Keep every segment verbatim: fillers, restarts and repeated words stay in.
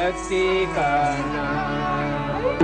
शक्ति का नाम।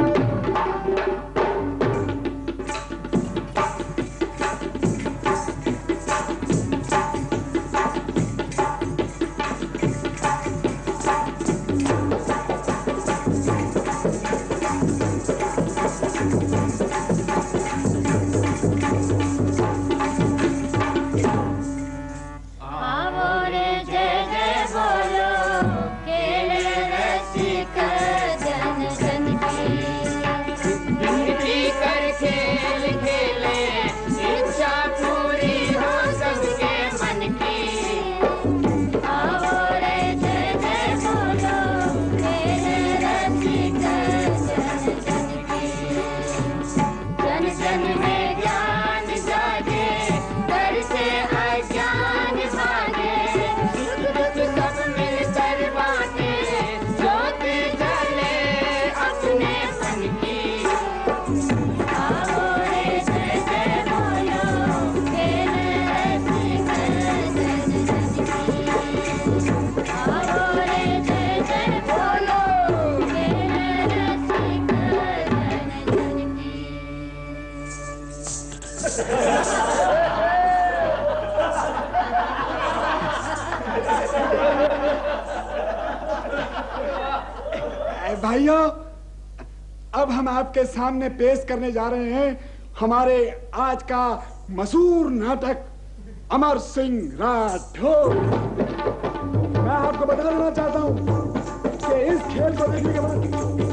भाइयों, अब हम आपके सामने पेश करने जा रहे हैं हमारे आज का मशहूर नाटक अमर सिंह राठौर। मैं आपको बता देना चाहता हूं कि इस खेल को देखने के बाद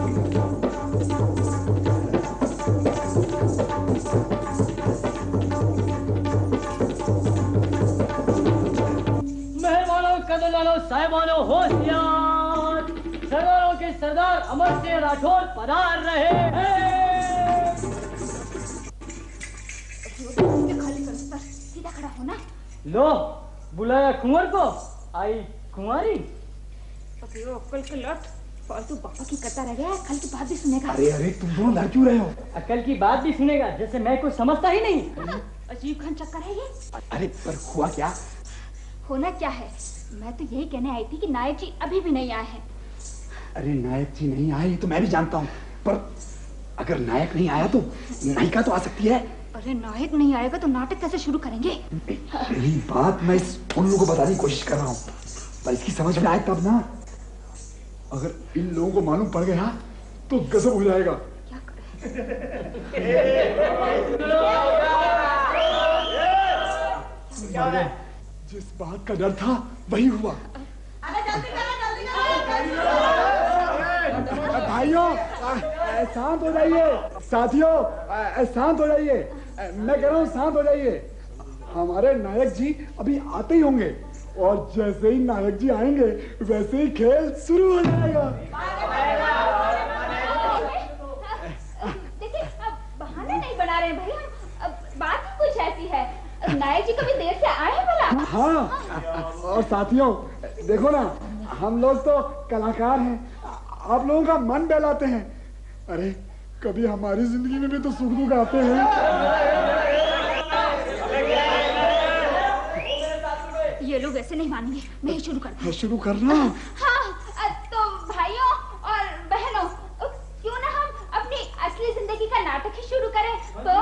मेहमानों, कदरदानों, साहिबानों, होशियार, सरदारों के सरदार अमर सिंह राठौर पधार रहे हैं। खाली कर सर, सीधा खड़ा होना। लो, बुलाया कुंवर को, आई कुंवारी। अक्ल के लट, फालतू पापा की करता रह गया, कल की बात भी सुनेगा। अरे अरे तुम दोनों लड़ क्यों रहे हो? अकल की बात भी सुनेगा, जैसे मैं कुछ समझता ही नहीं। अजीब घन चक्कर है ये। अरे पर हुआ क्या? होना क्या है, मैं तो यही कहने आई थी कि नायक जी अभी भी नहीं आए हैं। अरे नायक जी नहीं आए तो मैं भी जानता हूँ, पर अगर नायक नहीं आया तो नायिका तो आ सकती है। अरे नायक नहीं आएगा तो नाटक कैसे शुरू करेंगे? यही बात मैं इस उल्लू को बताने की कोशिश कर रहा हूँ, पर इसकी समझ में आए तब ना। अगर इन लोगों को मालूम पड़ गया तो गजब हो जाएगा। क्या करें? जिस बात का डर था वही हुआ। भाइयों शांत हो जाइए, साथियों शांत हो जाइए, मैं कह रहा हूँ शांत हो जाइए। हमारे नायक जी अभी आते ही होंगे और जैसे ही नायक जी आएंगे वैसे ही खेल शुरू हो जाएगा। देखिए बहाने नहीं बना रहे भाई, बात ही कुछ ऐसी है। नायक जी कभी देर से आए हैं भला? हाँ, और साथियों देखो ना, हम लोग तो कलाकार हैं, आप लोगों का मन बहलाते हैं। अरे कभी हमारी जिंदगी में भी तो सुख दुख आते हैं। ये लोग ऐसे नहीं मानेंगे, मैं ही शुरू करता हूँ। शुरू करना। हाँ, तो भाइयों और बहनों, क्यों ना हम अपनी असली जिंदगी का नाटक ही शुरू करें? तो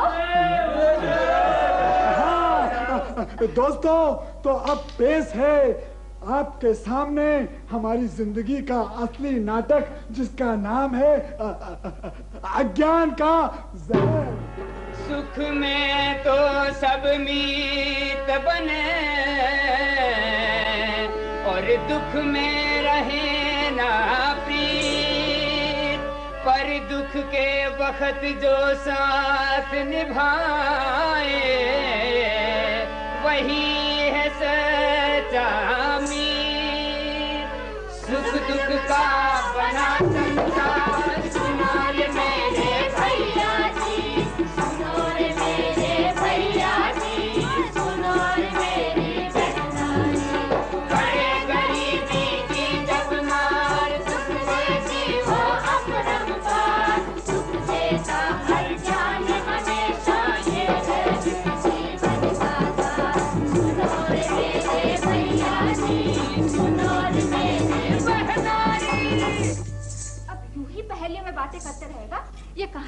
हाँ दोस्तों, तो अब पेश है आपके सामने हमारी जिंदगी का असली नाटक, जिसका नाम है अज्ञान का जहर। सुख में तो सब मीत बने और दुख में रहे ना प्रीत, पर दुख के वक्त जो साथ निभाए वही है सच्चा मीत। सुख दुख का बना संसार, सुनो रे मेरे भैया जी, सुनो रे मेरे भैया जी, सुनो रे मेरी बहना जी। बड़े गरीबी की जब मार, सुख देती वो अपरंपार, सुख देता हर जान हमेशा ये है जीवन का सार। सुनो रे मेरे भैया जी, सुनो रे मेरे बहना जी।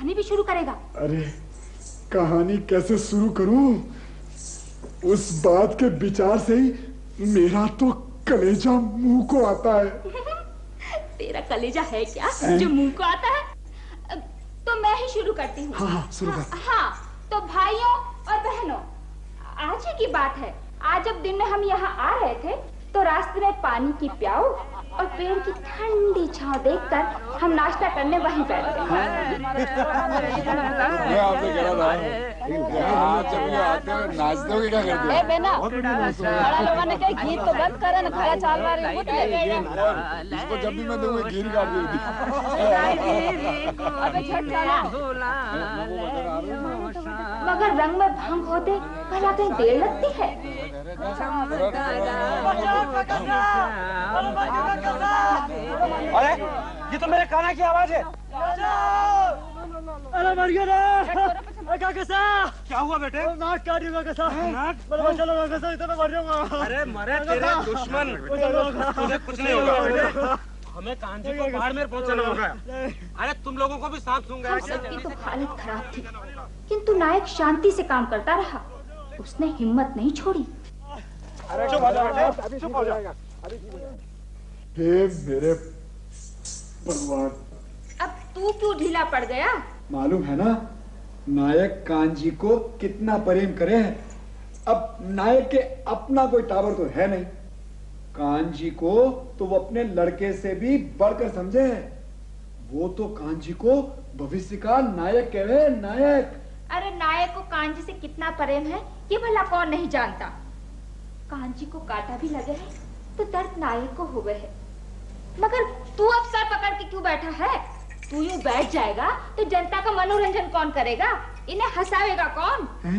कहानी भी शुरू करेगा? अरे कहानी कैसे शुरू करूं? उस बात के विचार से ही मेरा तो कलेजा मुंह को आता है। तेरा कलेजा है क्या जो मुंह को आता है? तो मैं ही शुरू करती हूँ। हाँ हाँ शुरू कर। हाँ, हाँ तो भाइयों और बहनों, आज ही की बात है। आज जब दिन में हम यहाँ आ रहे थे तो रास्ते में पानी की प्याऊ और पेड़ की ठंडी छांव देखकर हम नाश्ता करने वहीं बैठ गए। मैं आपसे कह रहा था जब ये आते हो नाचते हो क्या करते हो? ए बेना, बड़ा लोगों ने कहा गीत तो बंद करे ना, खड़ा चाल वाली उठ ले। इसको जब भी मैं दूंगा घी काट देगी। अबे झट चला। मगर रंग में भंग होते भला कहीं देर लगती है। अरे ये तो मेरे काना की आवाज है। अरे मर गया ना कैसा? क्या हुआ बेटे? नाक काट दिया कैसा? नाक चलो कैसा, इतना मर जाऊंगा। अरे मरे तेरे दुश्मन, तुझे कुछ नहीं होगा। हमें कांजी को बाढ़ में पहुंचाना होगा। अरे तुम लोगों को भी सांप सूंघ गया। सबकी तो हालत खराब थी, किंतु नायक शांति से काम करता रहा। उसने हिम्मत नहीं छोड़ी। चुप हो जाओ, चुप हो जाएगा। हे मेरे भगवान, अब तू क्यों ढीला पड़ गया? मालूम है ना नायक कांजी को कितना प्रेम करे है। अब नायक के अपना कोई टावर तो है नहीं, कांजी को तो वो अपने लड़के से भी बढ़कर समझे है। वो तो कांजी को भविष्य का नायक कहे, नायक। अरे नायक को कांजी से कितना प्रेम है ये भला कौन नहीं जानता। कांजी को कांटा भी लगे है तो दर्द नायक को हुए है। मगर तू अब सर पकड़ के क्यों बैठा है? तू यूं बैठ जाएगा तो जनता का मनोरंजन कौन करेगा? इन्हें हंसावेगा कौन? है?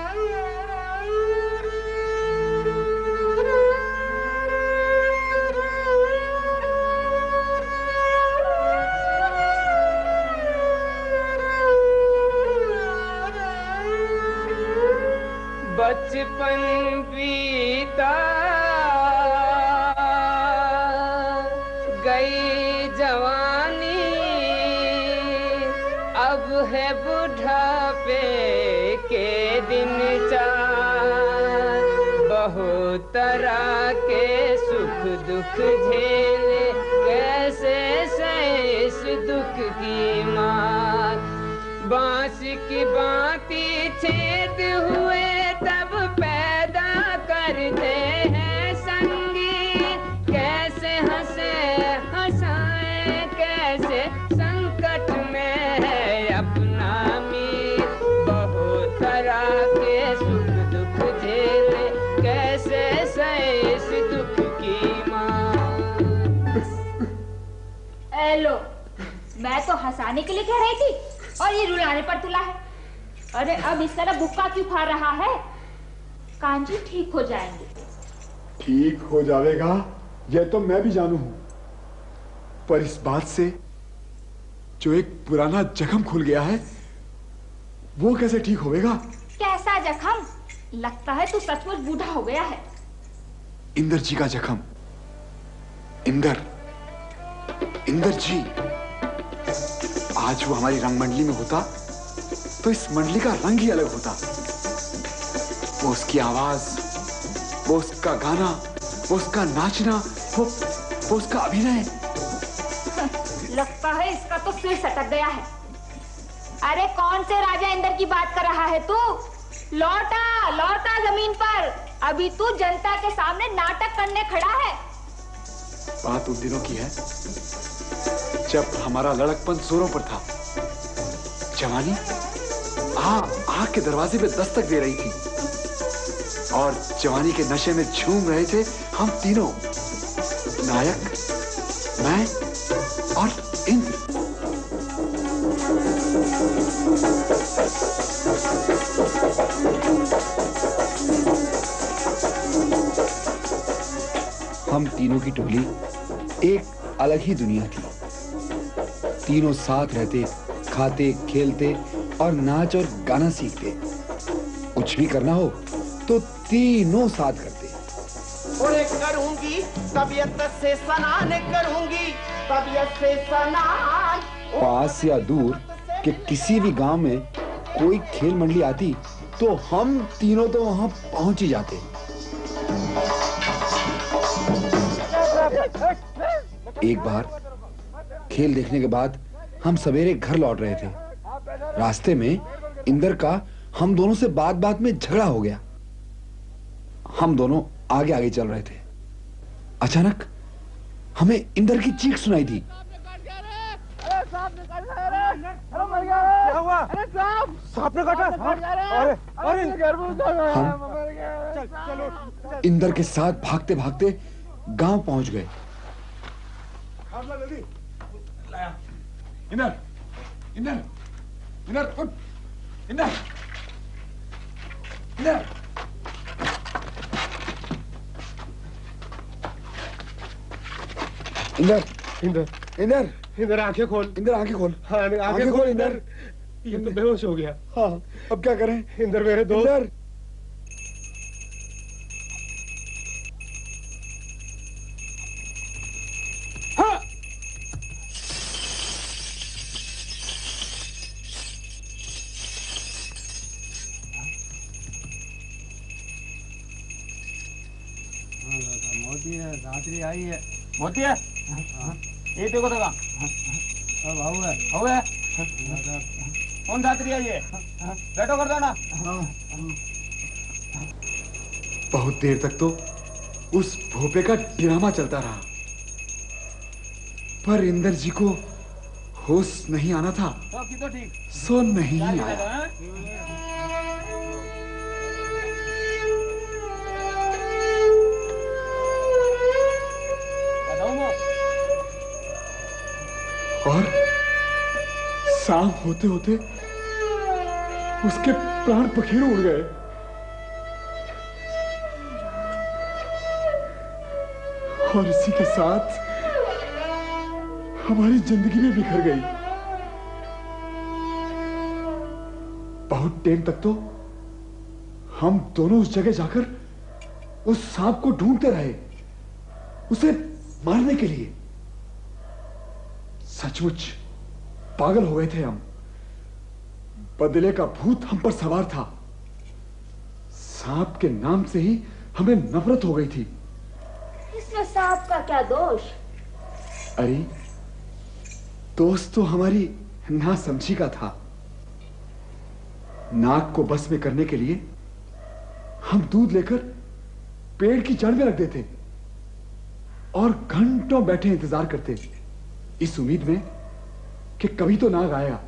बचपन बीता गई जवानी, अब है बुढ़ापे के दिन चार। बहुत तरह के सुख दुख झेले, कैसे सहे इस दुख की मार। बांस की बाती छेद हुए तब पैदा करते हैं संगी। कैसे हंसे हंसाए, कैसे संकट में है अपना मीर। बहुत तरह के सुख दुख झेले, कैसे सहे इस दुख की मां। ए लो, मैं तो हंसाने के लिए कह रही थी और ये रुलाने पर तुला है। अरे अब इस तरह बुक्का क्यों खा रहा है? कांजी ठीक हो जाएंगे। ठीक हो जाएगा ये तो मैं भी जानू हूं, पर इस बात से जो एक पुराना जख्म खुल गया है वो कैसे ठीक होएगा? कैसा जख्म? लगता है तू सचमुच बूढ़ा हो गया है। इंदर जी का जख्म। इंदर, इंदर जी। आज वो हमारी रंगमंडली में होता तो इस मंडली का रंग ही अलग होता। वो उसकी आवाज, वो उसका गाना, वो उसका नाचना, वो वो उसका अभिनय। लगता है इसका तो सिर सटक गया है। अरे कौन से राजा इंदर की बात कर रहा है तू? लौटा लौटा जमीन पर। अभी तू जनता के सामने नाटक करने खड़ा है। बात उन दिनों की है जब हमारा लड़कपन जोरों पर था। जवानी आ आग के दरवाजे पे दस्तक दे रही थी और जवानी के नशे में झूम रहे थे हम तीनों, नायक, मैं और इंद्र। हम तीनों की टुकड़ी एक अलग ही दुनिया थी। तीनों साथ रहते, खाते, खेलते और नाच और गाना सीखते। कुछ भी करना हो तो तीनों साथ करते। उन्हें करूंगी तबीयत से सनान, करूंगी तबीयत से सनान। पास या दूर कि किसी भी गांव में कोई खेल मंडली आती तो हम तीनों तो वहां पहुंच ही जाते। एक बार खेल देखने के बाद हम सवेरे घर लौट रहे थे। रास्ते में इंदर का हम दोनों से बात बात में झगड़ा हो गया। हम दोनों आगे आगे चल रहे थे। अचानक हमें इंदर की चीख सुनाई दी। क्या हुआ? अरे सांप सांप ने काटा। अरे अरे हम इंदर के साथ भागते भागते गांव पहुंच गए। इंदर इंदर इंदर उठ इंदर इंदर इंदर इंदर इंदर इंदर आंखें खोल। इंदर आंखें खोल। हाँ आंखें खोल इंदर। ये तो बेहोश हो गया। हाँ अब क्या करें? इंदर मेरे दोस्त। इंदर हाँ मोती है रात्रि आई है। मोती है ये देखो तो अब हाउ है हाउ है कौन रात्रि आई है? बैठो कर दो ना। बहुत देर तक तो उस भोपे का ड्रामा चलता रहा, पर इंदर जी को होश नहीं आना था, तो ठीक सो नहीं आया। और शाम होते होते उसके प्राण पखेरु उड़ गए। और इसी के साथ हमारी जिंदगी भी बिखर गई। बहुत देर तक तो हम दोनों उस जगह जाकर उस सांप को ढूंढते रहे, उसे मारने के लिए। सचमुच पागल हो गए थे हम। बदले का भूत हम पर सवार था। सांप के नाम से ही हमें नफरत हो गई थी। इसमें सांप का क्या दोष? अरे दोस्त तो हमारी नासमझी का था। नाक को बस में करने के लिए हम दूध लेकर पेड़ की जड़ में रख देते और घंटों बैठे इंतजार करते, इस उम्मीद में कि कभी तो नाग आएगा।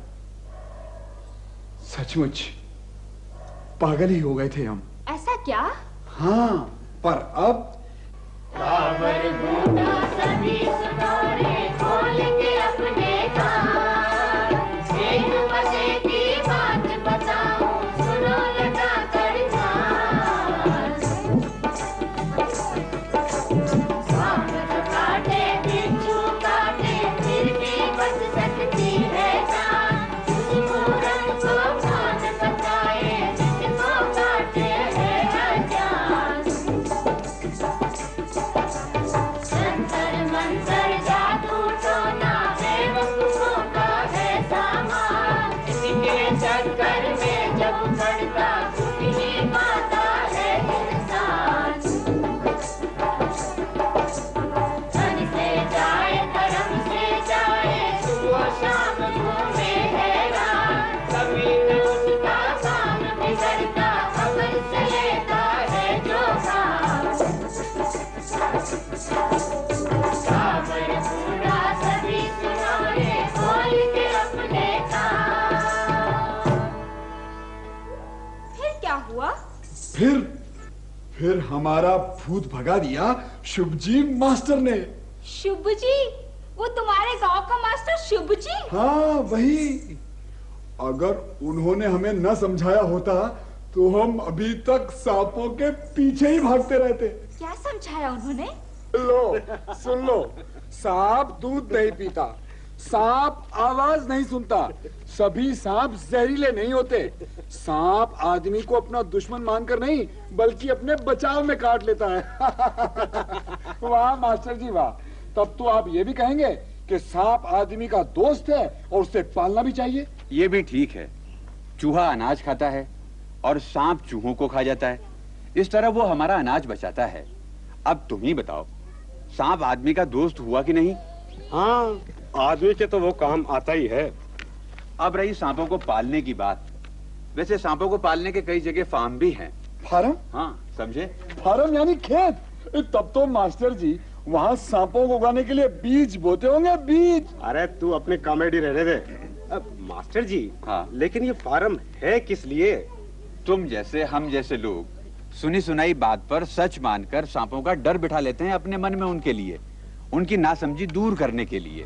सचमुच पागल ही हो गए थे हम। ऐसा क्या? हाँ, पर अब कांवर बूढ़ा सभी सुनोरे खोल के अपने कान, एक मजे की बात बताऊं सुनो लगा कर ध्यान। सांप काटे बिच्छू काटे फिर भी बच सकती है जान। उस मूरत को कौन बताए जिसको काटे है अज्ञान। जंतर मंतर जादू टोना बेवकूफों का है सामान। इसके चक्कर में जब पड़ता दुख ही पाता है इंसान। धन से जाए धर्म से जाए सुबह शाम घूमे हैरान। कभी न उसका काम बिगड़ता खबर से लेता है जो काम। कांवर बूढ़ा सभी सुनोरे खोल के अपने कान। फिर क्या हुआ? फिर फिर हमारा भूत भगा दिया शुभजी मास्टर ने। शुभ जी? वो तुम्हारे गांव का मास्टर शुभ जी? हाँ वही। अगर उन्होंने हमें न समझाया होता तो हम अभी तक सांपों के पीछे ही भागते रहते। क्या समझाया उन्होंने? लो सुन लो, सांप दूध नहीं पीता, सांप आवाज नहीं सुनता, सभी सांप जहरीले नहीं होते। सांप आदमी को अपना दुश्मन मानकर नहीं बल्कि अपने बचाव में काट लेता है। वाह मास्टर जी वाह। तब तो आप ये भी कहेंगे कि सांप आदमी का दोस्त है और उसे पालना भी चाहिए, ये भी ठीक है, चूहा अनाज खाता है और सांप चूहों को खा जाता है, इस तरह वो हमारा अनाज बचाता है। अब तुम ही बताओ, सांप आदमी का दोस्त हुआ कि नहीं? हाँ, आदमी के तो वो काम आता ही है। अब रही सांपों को पालने की बात। वैसे सांपों को पालने के कई जगह फार्म भी हैं। फार्म? हाँ, समझे? फार्म यानी खेत। तब तो मास्टर जी वहाँ सांपों को उगाने के लिए बीज बोते होंगे, बीज। अरे तू अपनी कॉमेडी रहने दे। अब मास्टर जी, हाँ, लेकिन ये फार्म है किस लिए? तुम जैसे हम जैसे लोग सुनी सुनाई बात पर सच मानकर सांपों का डर बिठा लेते हैं अपने मन में, उनके लिए, उनकी नासमझी दूर करने के लिए।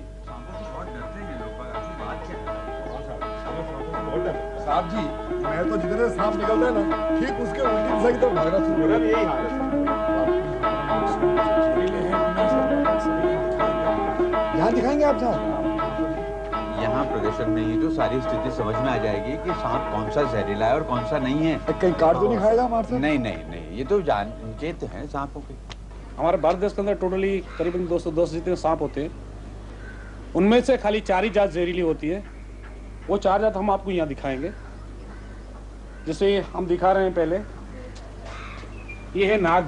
साहब जी, मैं तो जितने सांप निकलते हैं ना, ठीक उसके उल्टी दिशा की तरफ भागना शुरू हो गया। यही हाल है। यहाँ दिखाएंगे आप साहब? यहाँ प्रदर्शन में ही तो सारी स्थिति समझ में आ जाएगी कि सांप कौन सा जहरीला है और कौन सा नहीं है। कहीं काट तो नहीं खाएगा हमारे से? नहीं नहीं नहीं, ये तो जान चेत हैं सांपों के। हमारे भारत देश के अंदर टोटली करीबन दो सौ दस जितने सांप होते हैं, उनमें से खाली चार ही जात जहरीली होती है। वो चार जात हम आपको यहाँ दिखाएंगे। जैसे हम दिखा रहे हैं पहले, ये है नाग।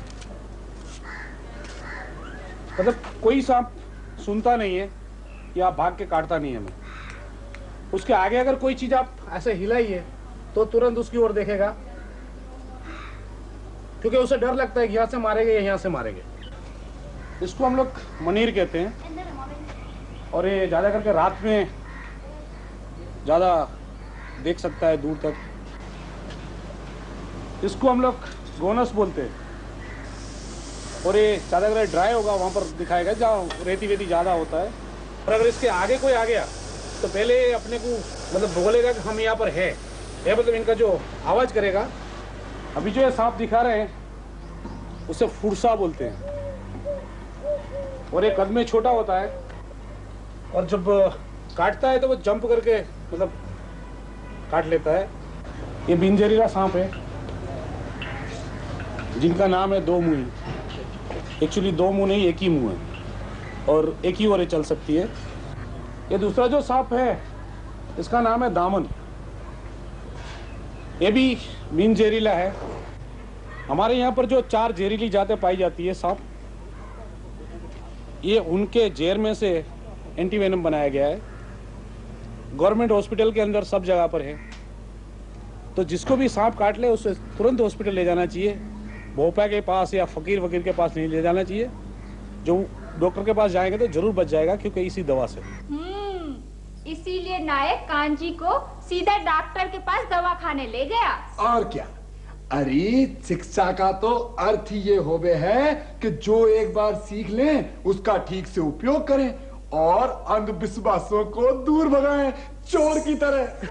मतलब कोई सांप सुनता नहीं है या भाग के काटता नहीं है हमें। उसके आगे अगर कोई चीज आप ऐसे हिलाइए तो तुरंत उसकी ओर देखेगा, क्योंकि उसे डर लगता है कि यहाँ से मारेंगे या यहाँ से मारेंगे। इसको हम लोग मनीर कहते हैं और ये ज्यादा करके रात में ज्यादा देख सकता है दूर तक। इसको हम लोग गोनस बोलते हैं और ये ज्यादा करके ड्राई होगा वहां पर दिखाएगा जहाँ रेती वेती ज्यादा होता है। और अगर इसके आगे कोई आ गया तो पहले अपने को मतलब बोलेगा कि हम यहाँ पर है, ये मतलब इनका जो आवाज करेगा। अभी जो ये सांप दिखा रहे हैं उसे फुरसा बोलते हैं और ये कद में छोटा होता है और जब काटता है तो वो जंप करके मतलब काट लेता है। ये बिन जहरीला सांप है जिनका नाम है दो मुंह। एक्चुअली दो मुंह नहीं, एक ही मुंह है और एक ही ओर चल सकती है। ये दूसरा जो सांप है इसका नाम है दामन। ये भी बिन जहरीला है। हमारे यहाँ पर जो चार जहरीली जातें पाई जाती है सांप, ये उनके जहर में से एंटीवेनम बनाया गया है। गवर्नमेंट हॉस्पिटल के अंदर सब जगह पर है, तो जिसको भी सांप काट ले उसे तुरंत हॉस्पिटल ले जाना चाहिए। भोपा के पास या फकीर वकीर के पास नहीं ले जाना चाहिए। जो डॉक्टर के पास जाएंगे तो जरूर बच जाएगा, क्योंकि इसी दवा से। हम्म, इसीलिए नायक कांजी को सीधा डॉक्टर के पास दवा खाने ले गया। और क्या, अरे शिक्षा का तो अर्थ ही ये होवे है कि जो एक बार सीख लें उसका ठीक से उपयोग करें और अंधविश्वासों को दूर भगाएं, चोर की तरह।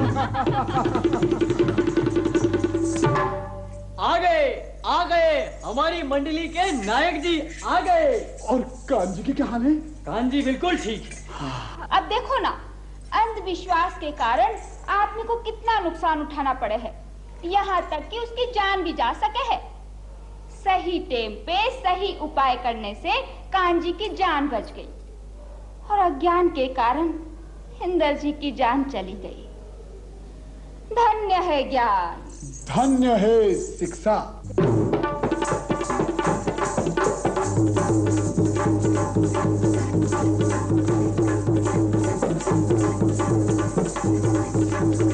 आ गए आ गए हमारी मंडली के नायक जी आ गए। और कांजी की क्या हाल है? कांजी बिल्कुल ठीक है। अब देखो ना, अंधविश्वास के कारण आदमी को कितना नुकसान उठाना पड़े है, यहाँ तक कि उसकी जान भी जा सके है। सही टाइम पे सही उपाय करने से कांजी की जान बच गई और अज्ञान के कारण इंदर जी की जान चली गई। धन्य है ज्ञान, धन्य है शिक्षा। Thank you.